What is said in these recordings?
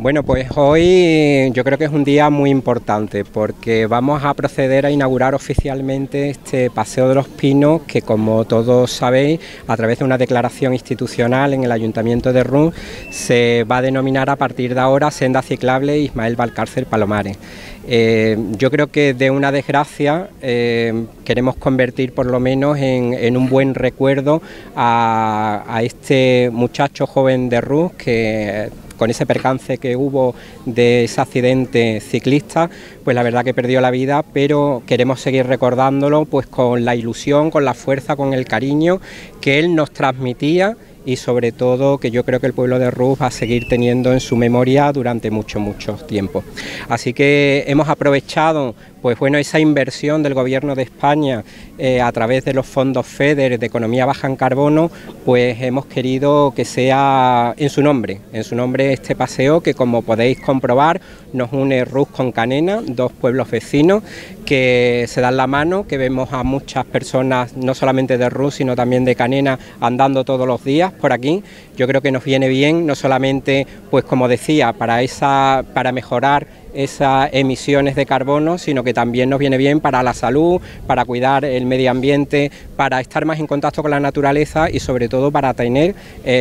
Bueno, pues hoy yo creo que es un día muy importante porque vamos a proceder a inaugurar oficialmente este Paseo de los Pinos que, como todos sabéis, a través de una declaración institucional en el Ayuntamiento de Rus se va a denominar a partir de ahora Senda Ciclable Ismael Valcárcel Palomares. Yo creo que de una desgracia queremos convertir por lo menos en un buen recuerdo a este muchacho joven de Rus que, con ese percance que hubo de ese accidente ciclista, pues la verdad que perdió la vida, pero queremos seguir recordándolo pues con la ilusión, con la fuerza, con el cariño que él nos transmitía y sobre todo que yo creo que el pueblo de Rus va a seguir teniendo en su memoria durante mucho tiempo. Así que hemos aprovechado pues bueno, esa inversión del Gobierno de España a través de los fondos FEDER de economía baja en carbono, pues hemos querido que sea en su nombre este paseo que, como podéis comprobar, nos une Rus con Canena, dos pueblos vecinos que se dan la mano, que vemos a muchas personas no solamente de Rus sino también de Canena andando todos los días por aquí. Yo creo que nos viene bien, no solamente, pues como decía, para mejorar esas emisiones de carbono, sino que también nos viene bien para la salud, para cuidar el medio ambiente, para estar más en contacto con la naturaleza y sobre todo para tener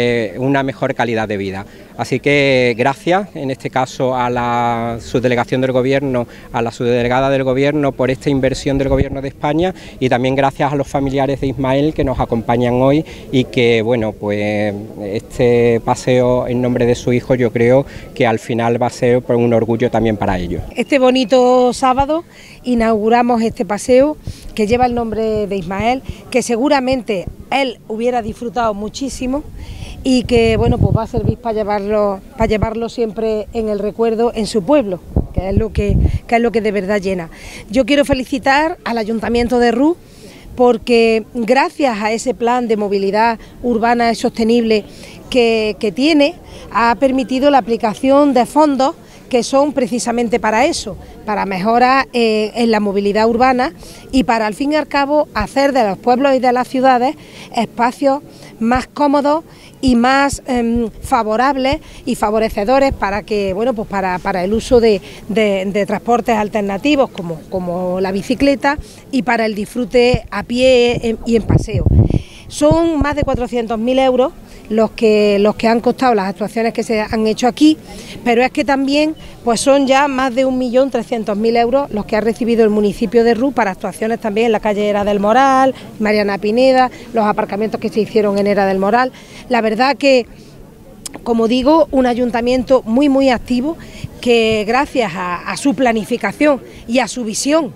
una mejor calidad de vida. Así que gracias en este caso a la subdelegación del Gobierno, a la subdelegada del Gobierno por esta inversión del Gobierno de España y también gracias a los familiares de Ismael que nos acompañan hoy y que, bueno, pues este paseo en nombre de su hijo yo creo que al final va a ser un orgullo también para ellos. Este bonito sábado inauguramos este paseo que lleva el nombre de Ismael, que seguramente él hubiera disfrutado muchísimo y que, bueno, pues va a servir para llevarlo siempre en el recuerdo en su pueblo, que es lo que de verdad llena. Yo quiero felicitar al Ayuntamiento de Rus porque gracias a ese plan de movilidad urbana sostenible que tiene, ha permitido la aplicación de fondos que son precisamente para eso, para mejoras en la movilidad urbana y para, al fin y al cabo, hacer de los pueblos y de las ciudades espacios más cómodos y más favorables y favorecedores para que, bueno, pues para el uso de transportes alternativos como la bicicleta y para el disfrute a pie y en paseo. Son más de 400.000 euros los que han costado las actuaciones que se han hecho aquí, pero es que también pues son ya más de 1.300.000 euros los que ha recibido el municipio de Rus para actuaciones también en la calle Era del Moral, Mariana Pineda, los aparcamientos que se hicieron en Era del Moral. La verdad que, como digo, un ayuntamiento muy activo que gracias a su planificación y a su visión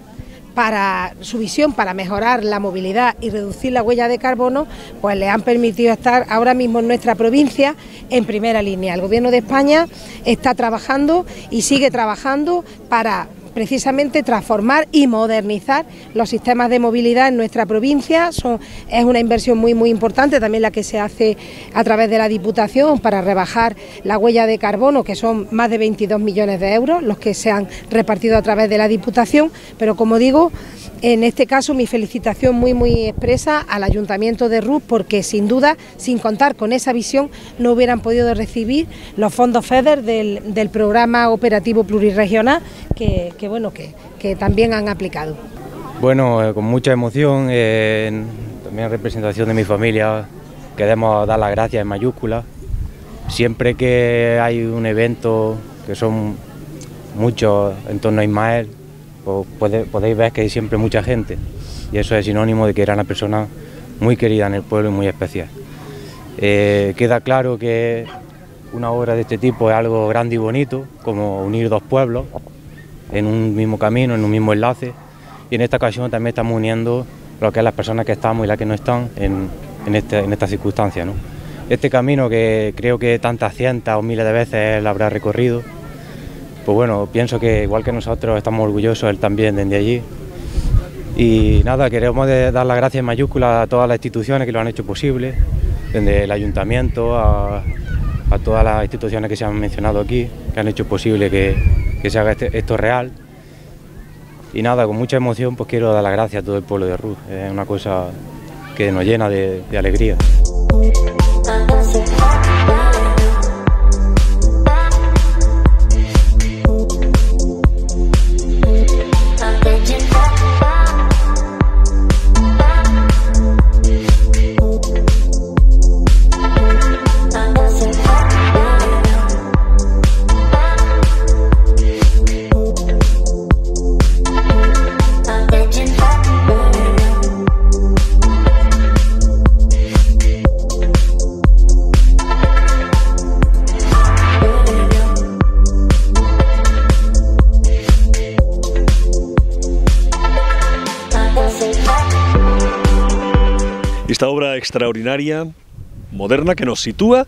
para mejorar la movilidad y reducir la huella de carbono, pues le han permitido estar ahora mismo en nuestra provincia en primera línea. El Gobierno de España está trabajando y sigue trabajando para precisamente transformar y modernizar los sistemas de movilidad en nuestra provincia. Es una inversión muy importante, también la que se hace a través de la Diputación para rebajar la huella de carbono, que son más de 22 millones de euros los que se han repartido a través de la Diputación, pero como digo, en este caso mi felicitación muy expresa al Ayuntamiento de Rus porque sin duda, sin contar con esa visión, no hubieran podido recibir los fondos FEDER del programa operativo plurirregional que también han aplicado. Bueno, con mucha emoción, también en representación de mi familia, queremos dar las gracias en mayúsculas. Siempre que hay un evento, que son muchos en torno a Ismael, pues podéis ver que hay siempre mucha gente y eso es sinónimo de que era una persona muy querida en el pueblo y muy especial. Queda claro que una obra de este tipo es algo grande y bonito, como unir dos pueblos en un mismo camino, en un mismo enlace, y en esta ocasión también estamos uniendo lo que es las personas que estamos y las que no están en esta circunstancia, ¿no? Este camino que creo que tantas cientos o miles de veces él habrá recorrido, pues bueno, pienso que igual que nosotros estamos orgullosos, él también desde allí. Y nada, queremos dar las gracias en mayúsculas a todas las instituciones que lo han hecho posible, desde el ayuntamiento a todas las instituciones que se han mencionado aquí, que han hecho posible que se haga esto real. Y nada, con mucha emoción pues quiero dar las gracias a todo el pueblo de Rus, es una cosa que nos llena de alegría. esta obra extraordinaria, moderna, que nos sitúa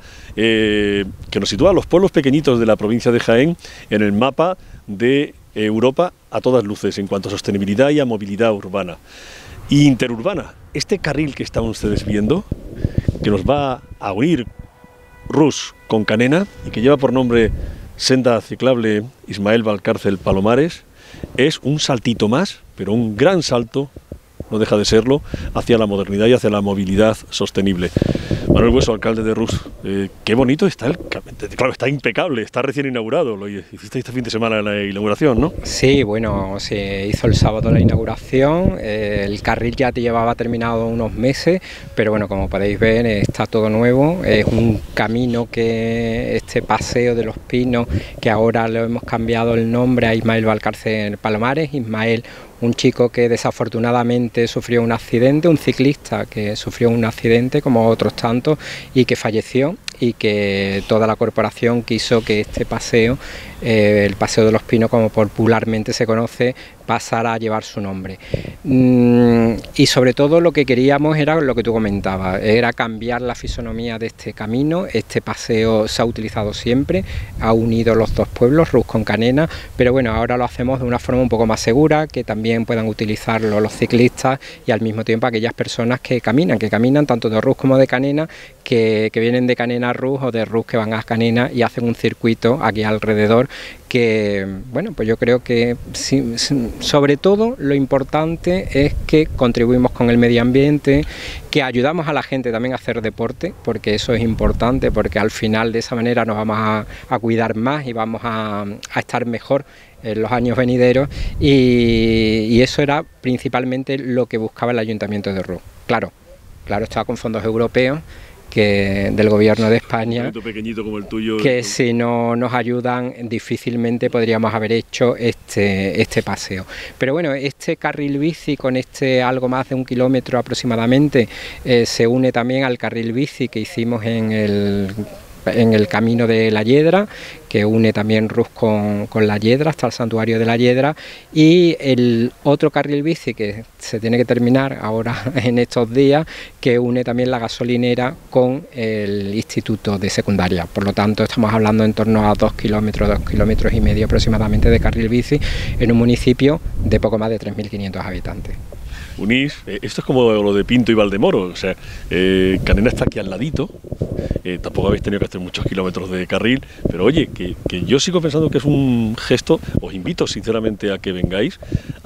a los pueblos pequeñitos de la provincia de Jaén en el mapa de Europa a todas luces en cuanto a sostenibilidad y a movilidad urbana e interurbana. Este carril que están ustedes viendo, que nos va a unir Rus con Canena y que lleva por nombre Senda Ciclable Ismael Valcárcel Palomares, es un saltito más, pero un gran salto, no deja de serlo, hacia la modernidad y hacia la movilidad sostenible. Manuel Bueso, alcalde de Rus, qué bonito está claro, está impecable, está recién inaugurado, lo hiciste este fin de semana la inauguración, ¿no? Sí, bueno, se hizo el sábado la inauguración, el carril ya llevaba terminado unos meses, pero bueno, como podéis ver está todo nuevo, es un camino este paseo de los Pinos, que ahora le hemos cambiado el nombre a Ismael Valcárcel Palomares. Ismael, un chico que desafortunadamente sufrió un accidente, un ciclista que sufrió un accidente como otros tantos y que falleció, y que toda la corporación quiso que este paseo, el Paseo de los Pinos, como popularmente se conoce, pasara a llevar su nombre. Y sobre todo lo que queríamos era lo que tú comentabas, era cambiar la fisonomía de este camino. Este paseo se ha utilizado siempre, ha unido los dos pueblos, Rus con Canena, pero bueno, ahora lo hacemos de una forma un poco más segura, que también puedan utilizarlo los ciclistas y al mismo tiempo aquellas personas que caminan tanto de Rus como de Canena, que vienen de Canena a Rus o de Rus que van a Canena y hacen un circuito aquí alrededor, que bueno, pues yo creo que sobre todo lo importante es que contribuimos con el medio ambiente, que ayudamos a la gente también a hacer deporte, porque eso es importante, porque al final de esa manera nos vamos a cuidar más y vamos a estar mejor en los años venideros, y eso era principalmente lo que buscaba el Ayuntamiento de Rus. Claro, estaba con fondos europeos del Gobierno de España, pequeñito como el tuyo, que si no nos ayudan difícilmente podríamos haber hecho este paseo. Pero bueno, este carril bici con algo más de 1 kilómetro aproximadamente se une también al carril bici que hicimos en el camino de la Yedra, que une también Rus con la Yedra hasta el santuario de la Yedra, y el otro carril bici que se tiene que terminar ahora en estos días, que une también la gasolinera con el instituto de secundaria. Por lo tanto, estamos hablando en torno a 2 kilómetros y medio aproximadamente de carril bici en un municipio de poco más de 3.500 habitantes. Unís, esto es como lo de Pinto y Valdemoro, o sea, Canena está aquí al ladito, tampoco habéis tenido que hacer muchos kilómetros de carril, pero oye, que yo sigo pensando que es un gesto, os invito sinceramente a que vengáis,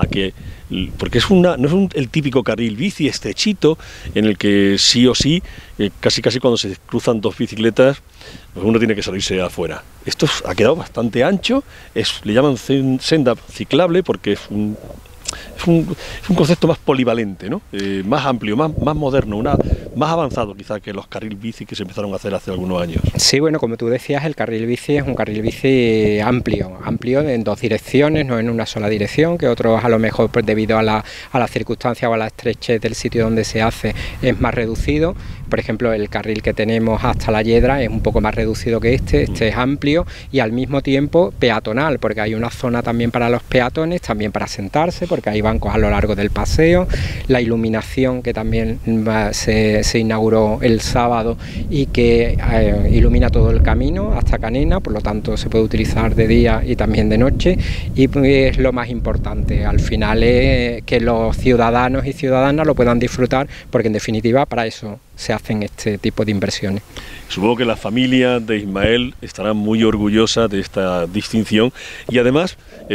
porque no es el típico carril bici estrechito en el que sí o sí, casi cuando se cruzan dos bicicletas, pues uno tiene que salirse afuera. Esto ha quedado bastante ancho, le llaman senda ciclable porque es un concepto más polivalente, ¿no? Más amplio, más moderno, más avanzado quizá que los carril bici que se empezaron a hacer hace algunos años. Sí, bueno, como tú decías, el carril bici es un carril bici amplio en dos direcciones, no en una sola dirección, que otros a lo mejor pues, debido a la circunstancia o a la estrechez del sitio donde se hace es más reducido. Por ejemplo, el carril que tenemos hasta la Yedra es un poco más reducido que este es amplio y al mismo tiempo peatonal, porque hay una zona también para los peatones, también para sentarse, porque hay bancos a lo largo del paseo, la iluminación que también se inauguró el sábado y que ilumina todo el camino hasta Canena, por lo tanto se puede utilizar de día y también de noche, y pues, lo más importante al final es que los ciudadanos y ciudadanas lo puedan disfrutar, porque en definitiva para eso se hacen este tipo de inversiones. Supongo que la familia de Ismael estará muy orgullosa de esta distinción y además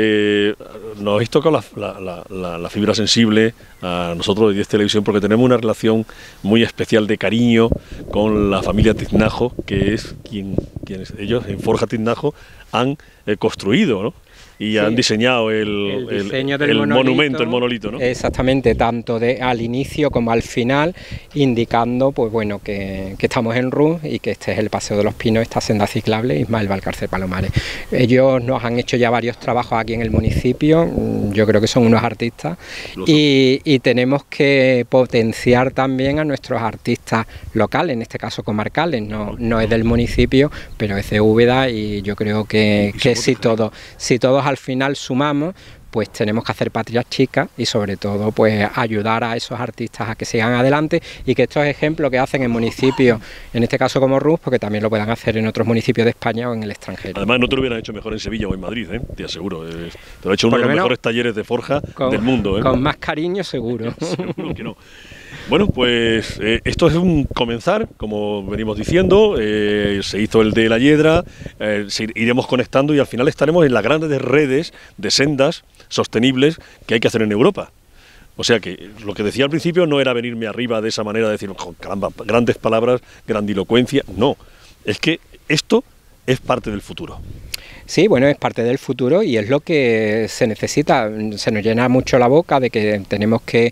nos habéis tocado la fibra sensible a nosotros de 10 Televisión, porque tenemos una relación muy especial de cariño con la familia Tiznajo, que es quienes ellos en Forja Tiznajo han construido, ¿no? Y sí, han diseñado el monumento, el monolito, ¿no? Exactamente, tanto al inicio como al final, indicando pues bueno que estamos en Rus y que este es el Paseo de los Pinos, esta senda ciclable Ismael Valcárcel Palomares. Ellos nos han hecho ya varios trabajos aquí en el municipio, yo creo que son unos artistas y tenemos que potenciar también a nuestros artistas locales, en este caso comarcales, no es del municipio, pero es de Úbeda, y yo creo que si todos todos al final sumamos, pues tenemos que hacer patrias chicas y sobre todo pues ayudar a esos artistas a que sigan adelante y que estos ejemplos que hacen en municipios, en este caso como Rus, porque también lo puedan hacer en otros municipios de España o en el extranjero. Además no te lo hubieran hecho mejor en Sevilla o en Madrid, te aseguro. Te lo ha hecho uno de los mejores talleres de forja del mundo. Con más cariño seguro. Seguro que no. Bueno, pues esto es un comenzar, como venimos diciendo, se hizo el de La Hiedra, iremos conectando y al final estaremos en las grandes redes de sendas sostenibles que hay que hacer en Europa. O sea que lo que decía al principio no era venirme arriba de esa manera de decir, caramba, grandes palabras, grandilocuencia, no, es que esto es parte del futuro. Sí, bueno, es parte del futuro y es lo que se necesita. Se nos llena mucho la boca de que tenemos que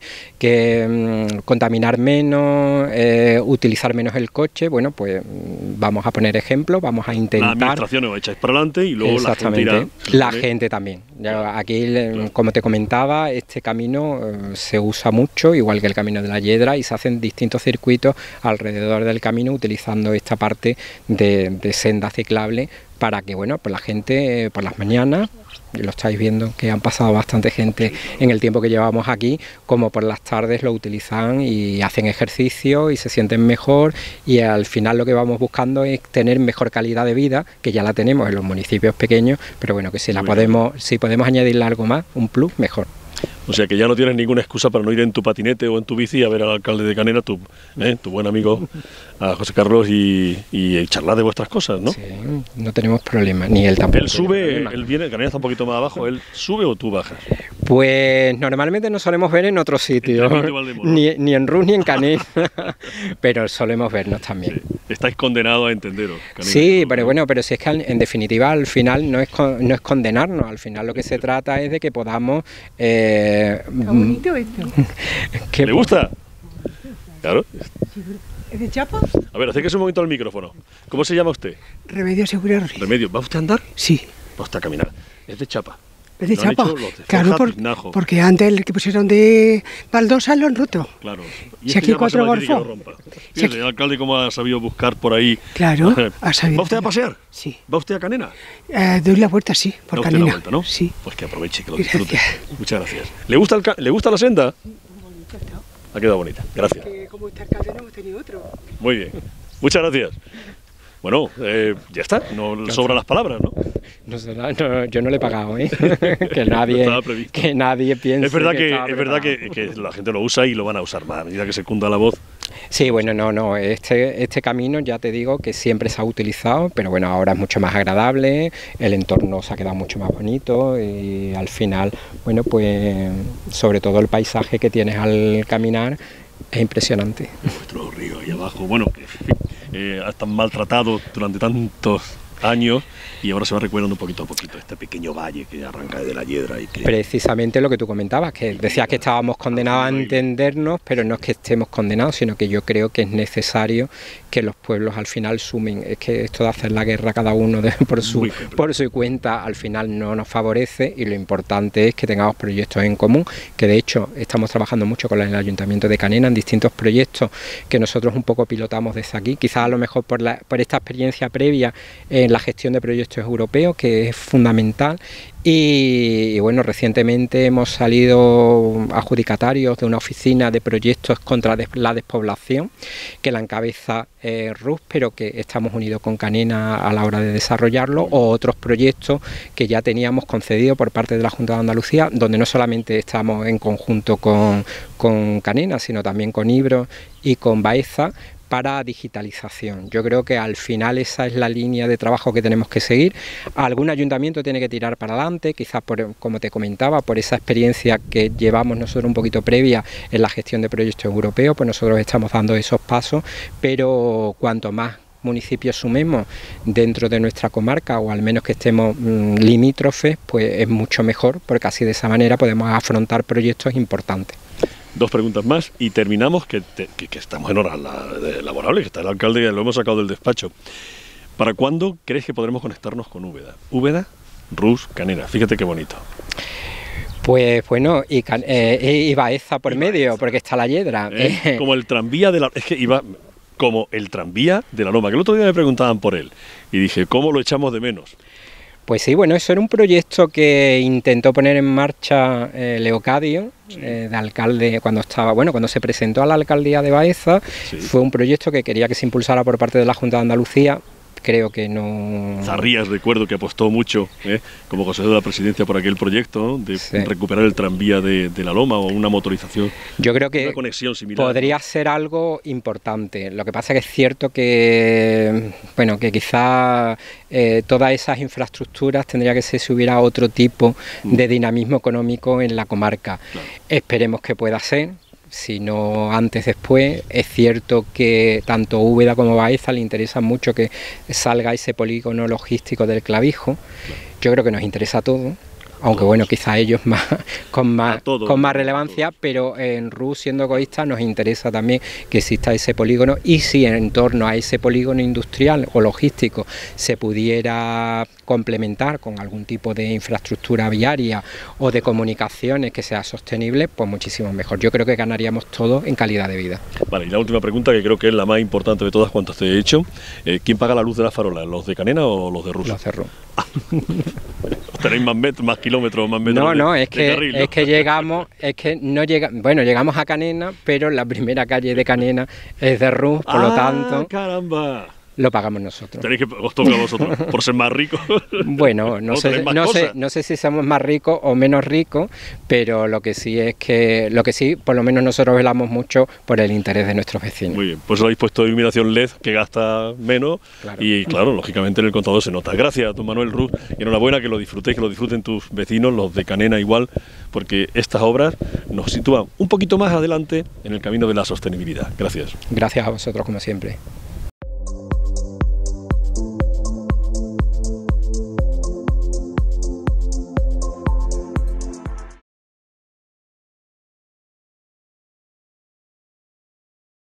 contaminar menos, utilizar menos el coche. Bueno, pues vamos a poner ejemplos, vamos a intentar... La administración os echáis para adelante y luego la gente irá... La gente también. Aquí, como te comentaba, este camino se usa mucho, igual que el camino de la Hiedra, y se hacen distintos circuitos alrededor del camino utilizando esta parte de senda ciclable para que, bueno, pues la gente por las mañanas, lo estáis viendo que han pasado bastante gente en el tiempo que llevamos aquí, como por las tardes lo utilizan y hacen ejercicio y se sienten mejor, y al final lo que vamos buscando es tener mejor calidad de vida, que ya la tenemos en los municipios pequeños, pero bueno, que si podemos añadirle algo más, un plus, mejor. O sea que ya no tienes ninguna excusa para no ir en tu patinete o en tu bici a ver al alcalde de Canena, tu buen amigo, a José Carlos, y charlar de vuestras cosas, ¿no? Sí, no tenemos problema, ni él tampoco. Él sube, él viene, Canena está un poquito más abajo, ¿él sube o tú bajas? Pues normalmente nos solemos ver en otros sitios, ni en Rus ni en Canena, pero solemos vernos también. Sí. Estáis condenados a entenderos. Canena, sí, pero bueno, pero si es que en definitiva al final no es condenarnos, al final lo que se trata es de que podamos... Está bonito esto. ¿Le gusta? Claro. ¿Es de chapa? A ver, acérquese un momento al micrófono. ¿Cómo se llama usted? Remedio Segura. Remedio. ¿Va usted a andar? Sí. Va usted a caminar. Es de chapa. Es de chapa. Claro, porque antes el que pusieron de baldosa lo han roto. Claro. Y si aquí cuatro golfos. Fíjate, el alcalde cómo ha sabido buscar por ahí. Claro, ha sabido. ¿Va usted a pasear? Sí. ¿Va usted a Canena? Doy la vuelta, sí, por ¿Da Canena. usted la vuelta, no? Sí. Pues que aproveche, que lo disfrute. Muchas gracias. ¿Le gusta la senda? Ha quedado bonita. Gracias. Como este alcalde no hemos tenido otro. Muy bien. Muchas gracias. Bueno, ya está, no sobran las palabras, ¿no? No, yo no le he pagado, ¿eh? que nadie piense. Es verdad que la gente lo usa y lo van a usar más a medida que se cunda la voz. Sí, bueno, no, este camino ya te digo que siempre se ha utilizado, pero bueno, ahora es mucho más agradable, el entorno se ha quedado mucho más bonito y al final, bueno, pues sobre todo el paisaje que tienes al caminar es impresionante. Nuestro río ahí abajo, bueno, están maltratados durante tantos años y ahora se va recuperando un poquito a poquito este pequeño valle que arranca desde La Hiedra. Y que... Precisamente lo que tú comentabas, que decías que estábamos condenados a entendernos, pero no es que estemos condenados, sino que yo creo que es necesario que los pueblos al final sumen. Es que esto de hacer la guerra cada uno por su cuenta al final no nos favorece, y lo importante es que tengamos proyectos en común, que de hecho estamos trabajando mucho con el Ayuntamiento de Canena en distintos proyectos que nosotros un poco pilotamos desde aquí, quizás a lo mejor por esta experiencia previa en la gestión de proyectos europeos, que es fundamental. Y bueno, recientemente hemos salido adjudicatarios de una oficina de proyectos contra la despoblación que la encabeza Rus, pero que estamos unidos con Canena a la hora de desarrollarlo, o otros proyectos que ya teníamos concedido por parte de la Junta de Andalucía, donde no solamente estamos en conjunto con Canena, sino también con Ibro y con Baeza, para digitalización. Yo creo que al final esa es la línea de trabajo que tenemos que seguir. Algún ayuntamiento tiene que tirar para adelante, quizás como te comentaba, por esa experiencia que llevamos nosotros un poquito previa en la gestión de proyectos europeos, pues nosotros estamos dando esos pasos, pero cuanto más municipios sumemos dentro de nuestra comarca, o al menos que estemos limítrofes, pues es mucho mejor, porque así de esa manera podemos afrontar proyectos importantes. Dos preguntas más y terminamos, que estamos en horas laborables, que está el alcalde, lo hemos sacado del despacho. ¿Para cuándo crees que podremos conectarnos con Úbeda? Úbeda, Rus, Canena, fíjate qué bonito. Pues bueno, y Baeza por medio, porque está La Hiedra. Como el tranvía de la... Es que iba como el tranvía de la Loma, que el otro día me preguntaban por él, y dije, ¿cómo lo echamos de menos? Pues sí, bueno, eso era un proyecto que intentó poner en marcha Leocadio, de alcalde, cuando se presentó a la alcaldía de Baeza. Sí. Fue un proyecto que quería que se impulsara por parte de la Junta de Andalucía. Creo que no... Zarrías, recuerdo que apostó mucho como consejero de la presidencia por aquel proyecto, ¿no? De recuperar el tranvía de la Loma o una motorización. Yo creo que una conexión similar, podría ser algo importante. Lo que pasa es que es cierto que, bueno, que quizá todas esas infraestructuras tendría que ser si hubiera otro tipo de dinamismo económico en la comarca. Claro. Esperemos que pueda ser. Si no antes, después. Es cierto que tanto Úbeda como Baeza le interesa mucho que salga ese polígono logístico del Clavijo. Yo creo que nos interesa a todos, aunque bueno, quizá ellos con más relevancia, pero en RUS, siendo egoístas, nos interesa también que exista ese polígono, y si en torno a ese polígono industrial o logístico se pudiera complementar con algún tipo de infraestructura viaria o de comunicaciones que sea sostenible, pues muchísimo mejor. Yo creo que ganaríamos todos en calidad de vida. Vale, y la última pregunta, que creo que es la más importante de todas cuantas te he hecho. ¿Quién paga la luz de las farolas? ¿Los de Canena o los de RUS? Los de RUS. Tenéis más kilómetros, más metros. No, es que llegamos a Canena, pero la primera calle de Canena es de RUS, por lo tanto... ¡Caramba! Lo pagamos nosotros. Tenéis que os toca a vosotros, por ser más ricos. Bueno, no sé si somos más ricos o menos ricos, pero lo que sí, por lo menos nosotros velamos mucho por el interés de nuestros vecinos. Muy bien, pues habéis puesto iluminación LED que gasta menos, claro. Y claro, lógicamente en el contador se nota. Gracias a don Manuel Ruz y enhorabuena, que lo disfrutéis, que lo disfruten tus vecinos, los de Canena igual, porque estas obras nos sitúan un poquito más adelante en el camino de la sostenibilidad. Gracias. Gracias a vosotros, como siempre.